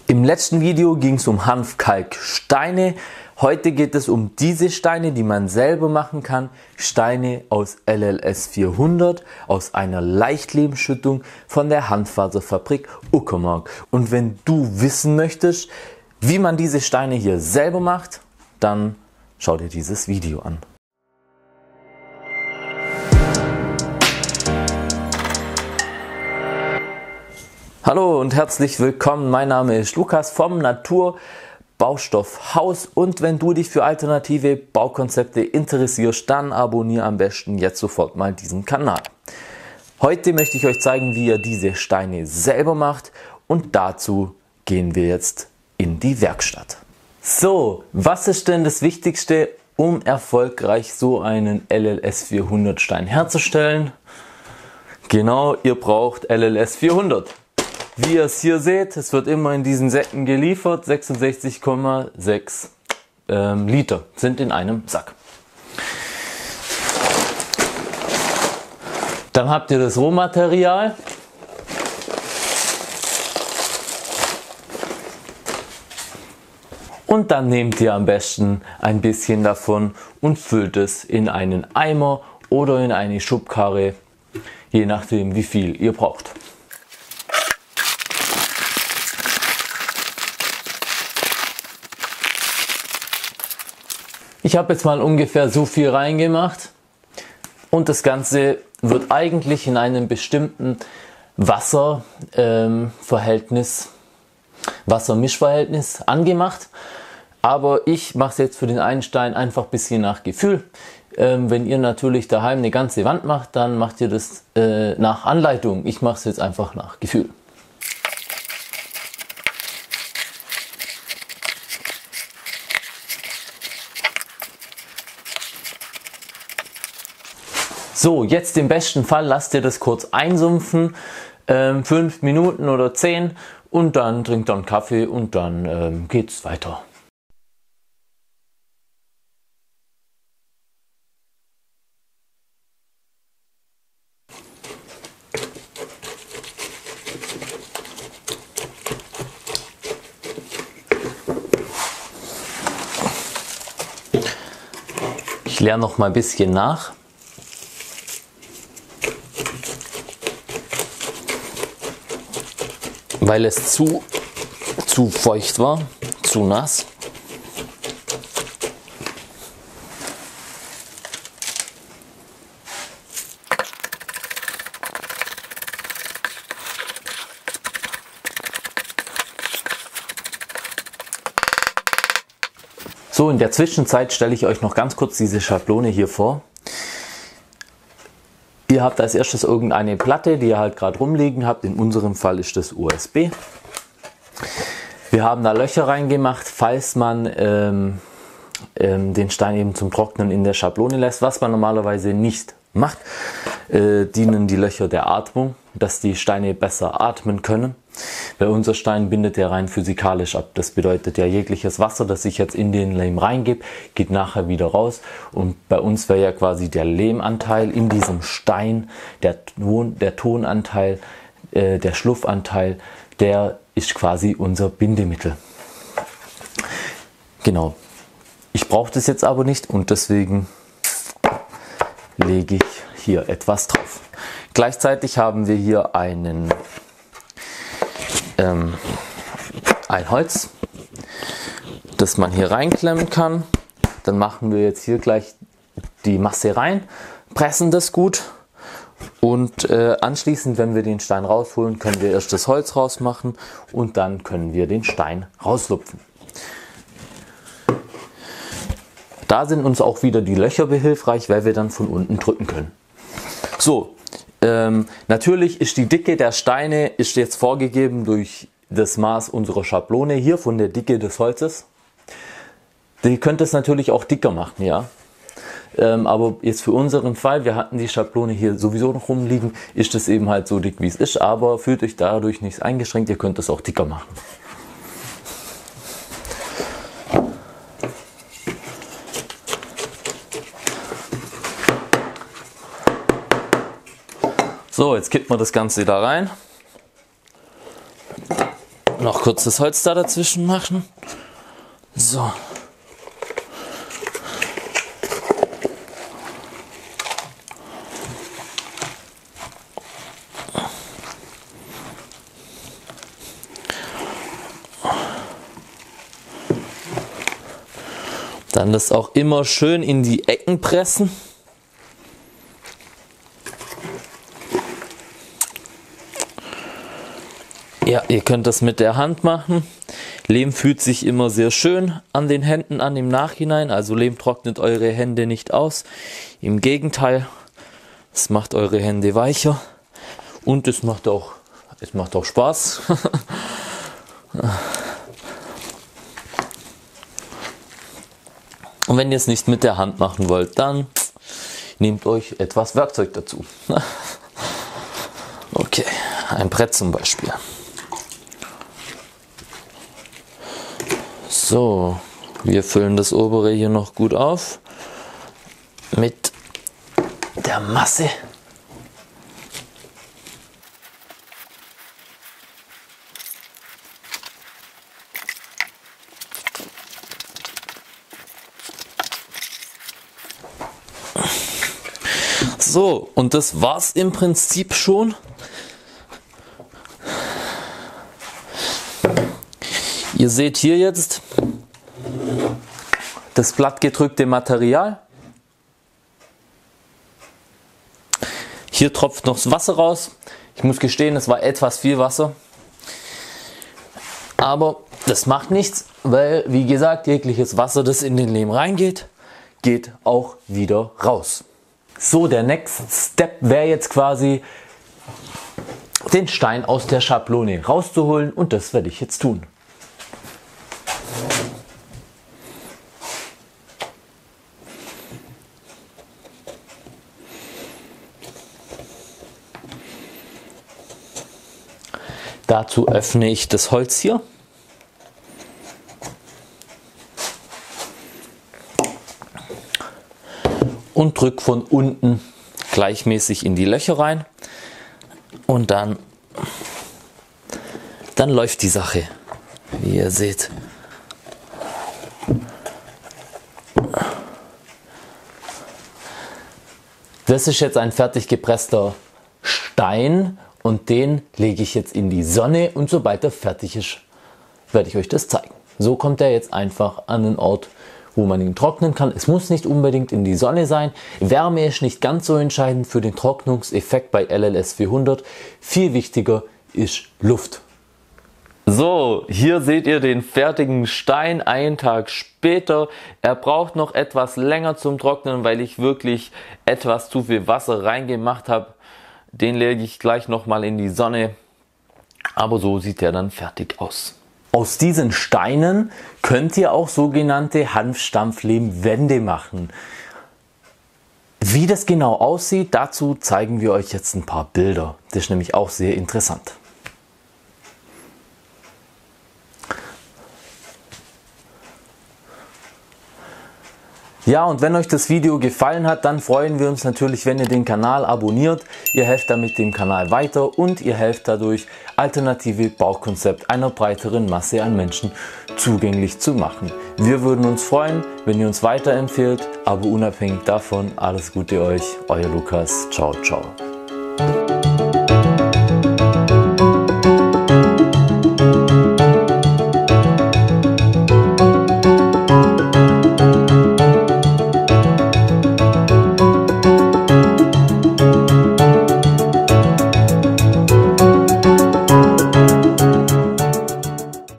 Im letzten Video ging es um Hanfkalksteine. Heute geht es um diese Steine, die man selber machen kann. Steine aus LLS 400, aus einer Leichtlebensschüttung von der Handfaserfabrik Uckermark. Und wenn du wissen möchtest, wie man diese Steine hier selber macht, dann schau dir dieses Video an. Hallo und herzlich willkommen, mein Name ist Lukas vom Naturbaustoffhaus und wenn du dich für alternative Baukonzepte interessierst, dann abonniere am besten jetzt sofort mal diesen Kanal. Heute möchte ich euch zeigen, wie ihr diese Steine selber macht und dazu gehen wir jetzt in die Werkstatt. So, was ist denn das Wichtigste, um erfolgreich so einen LLS 400 Stein herzustellen? Genau, ihr braucht LLS 400. Wie ihr es hier seht, es wird immer in diesen Säcken geliefert, 66,6 Liter sind in einem Sack. Dann habt ihr das Rohmaterial. Und dann nehmt ihr am besten ein bisschen davon und füllt es in einen Eimer oder in eine Schubkarre, je nachdem wie viel ihr braucht. Ich habe jetzt mal ungefähr so viel reingemacht und das Ganze wird eigentlich in einem bestimmten Wassermischverhältnis angemacht. Aber ich mache es jetzt für den einen Stein einfach ein bisschen nach Gefühl. Wenn ihr natürlich daheim eine ganze Wand macht, dann macht ihr das nach Anleitung. Ich mache es jetzt einfach nach Gefühl. So, jetzt im besten Fall lasst ihr das kurz einsumpfen, 5 Minuten oder 10 und dann trinkt ihr einen Kaffee und dann geht's weiter. Ich leere noch mal ein bisschen nach. Weil es zu feucht war, zu nass. So, in der Zwischenzeit stelle ich euch noch ganz kurz diese Schablone hier vor. Ihr habt als erstes irgendeine Platte, die ihr halt gerade rumliegen habt. In unserem Fall ist das USB. Wir haben da Löcher reingemacht, falls man den Stein eben zum Trocknen in der Schablone lässt, was man normalerweise nicht macht. Dienen die Löcher der Atmung, dass die Steine besser atmen können. Bei unser Stein bindet er rein physikalisch ab. Das bedeutet ja, jegliches Wasser, das ich jetzt in den Lehm reingebe, geht nachher wieder raus. Und bei uns wäre ja quasi der Lehmanteil in diesem Stein, der Tonanteil, der Schluffanteil, der ist quasi unser Bindemittel. Genau. Ich brauche das jetzt aber nicht und deswegen lege ich hier etwas drauf. Gleichzeitig haben wir hier ein Holz, das man hier reinklemmen kann. Dann machen wir jetzt hier gleich die Masse rein, pressen das gut und anschließend, wenn wir den Stein rausholen, können wir erst das Holz rausmachen und dann können wir den Stein rauslupfen. Da sind uns auch wieder die Löcher behilfreich, weil wir dann von unten drücken können. So, natürlich ist die Dicke der Steine ist jetzt vorgegeben durch das Maß unserer Schablone hier von der Dicke des Holzes. Ihr könnt es natürlich auch dicker machen, ja. Aber jetzt für unseren Fall, wir hatten die Schablone hier sowieso noch rumliegen, ist es eben halt so dick wie es ist, aber fühlt euch dadurch nicht eingeschränkt, ihr könnt es auch dicker machen. So, jetzt kippt man das Ganze da rein. Noch kurz das Holz da dazwischen machen. So. Dann das auch immer schön in die Ecken pressen. Ja, ihr könnt das mit der Hand machen. Lehm fühlt sich immer sehr schön an den Händen an im Nachhinein. Also Lehm trocknet eure Hände nicht aus. Im Gegenteil, es macht eure Hände weicher. Und es macht auch Spaß. Und wenn ihr es nicht mit der Hand machen wollt, dann nehmt euch etwas Werkzeug dazu. Okay, ein Brett zum Beispiel. So, wir füllen das obere hier noch gut auf mit der Masse. So, und das war's im Prinzip schon. Ihr seht hier jetzt das glattgedrückte Material. Hier tropft noch das Wasser raus. Ich muss gestehen, es war etwas viel Wasser. Aber das macht nichts, weil, wie gesagt, jegliches Wasser, das in den Lehm reingeht, geht auch wieder raus. So, der Next Step wäre jetzt quasi, den Stein aus der Schablone rauszuholen, und das werde ich jetzt tun. Dazu öffne ich das Holz hier. Und drücke von unten gleichmäßig in die Löcher rein. Und dann läuft die Sache, wie ihr seht. Das ist jetzt ein fertig gepresster Stein. Und den lege ich jetzt in die Sonne, und sobald er fertig ist, werde ich euch das zeigen. So kommt er jetzt einfach an einen Ort, wo man ihn trocknen kann. Es muss nicht unbedingt in die Sonne sein. Wärme ist nicht ganz so entscheidend für den Trocknungseffekt bei LLS 400. Viel wichtiger ist Luft. So, hier seht ihr den fertigen Stein einen Tag später. Er braucht noch etwas länger zum Trocknen, weil ich wirklich etwas zu viel Wasser reingemacht habe. Den lege ich gleich nochmal in die Sonne, aber so sieht er dann fertig aus. Aus diesen Steinen könnt ihr auch sogenannte Hanfstampflehmwände machen. Wie das genau aussieht, dazu zeigen wir euch jetzt ein paar Bilder. Das ist nämlich auch sehr interessant. Ja, und wenn euch das Video gefallen hat, dann freuen wir uns natürlich, wenn ihr den Kanal abonniert. Ihr helft damit dem Kanal weiter und ihr helft dadurch, alternative Baukonzepte einer breiteren Masse an Menschen zugänglich zu machen. Wir würden uns freuen, wenn ihr uns weiterempfehlt, aber unabhängig davon, alles Gute euch, euer Lukas. Ciao, ciao.